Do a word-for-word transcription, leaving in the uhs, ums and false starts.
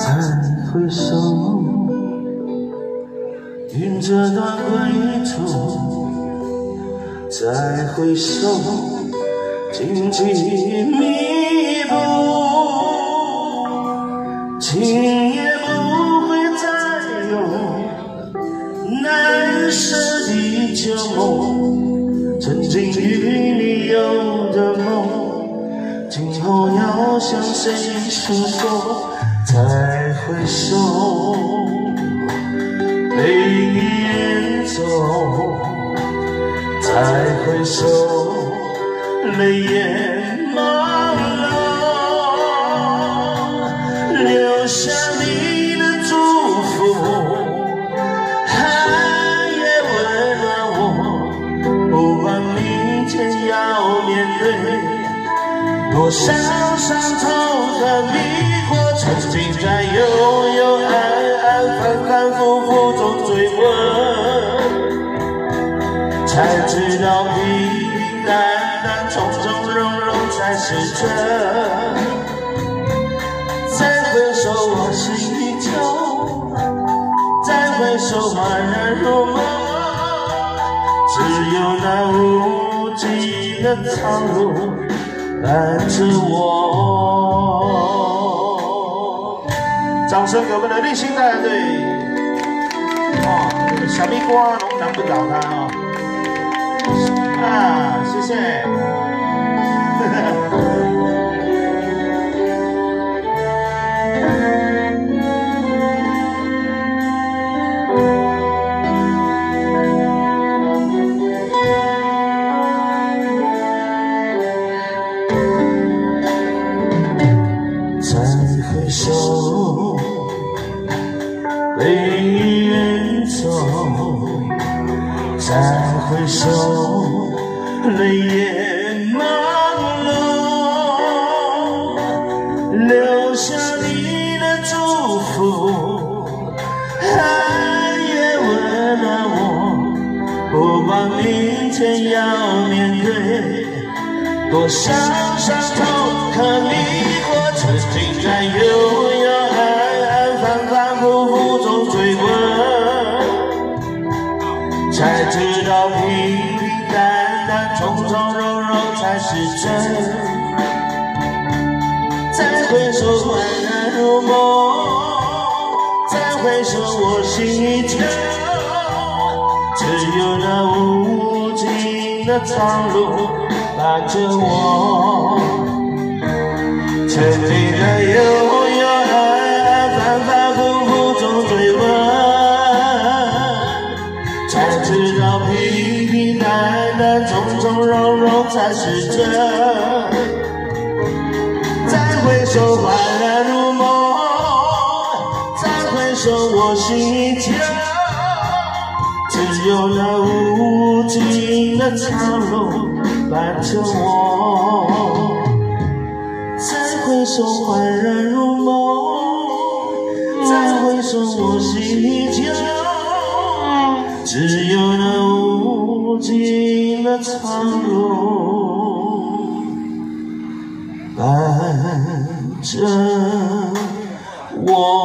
再回首，云这段归途。再回首，荆棘密布，情也不会再有难舍的旧梦。曾经与你有的梦，今后要向谁诉说？再回首，泪眼走。再回首，泪眼朦胧，留下你的祝福，爱也温暖我。不管明天要面对多少伤痛和迷惑，曾经在幽幽暗暗、反反复复中追问。才知道平平淡淡、从从容容才是真。再回首，我心依旧；再回首，宛然如梦。只有那无尽的苍路伴着我。掌声给我们的立新带队！哦，小蜜瓜龙难不倒他哦。啊，谢谢。再回首，泪眼走。再回首，泪眼朦胧，留下你的祝福，爱也温暖我。不管明天要面对多少伤痛和迷惑，曾经在幽幽暗暗、反反复复中追问，才知道平平淡淡、从从容容才是真。再回首，宛然如梦；再回首，我心依旧。只有那无尽的苍路伴着我。曾经在幽幽暗暗、反反复复中追问，才知道平平淡淡、从从容容才是真。再回首，宛然如梦；再回首，我心依旧。只有那无尽的苍路伴着我。再回首，宛然如梦；再回首，我心依旧。只有那无尽的苍路伴着我。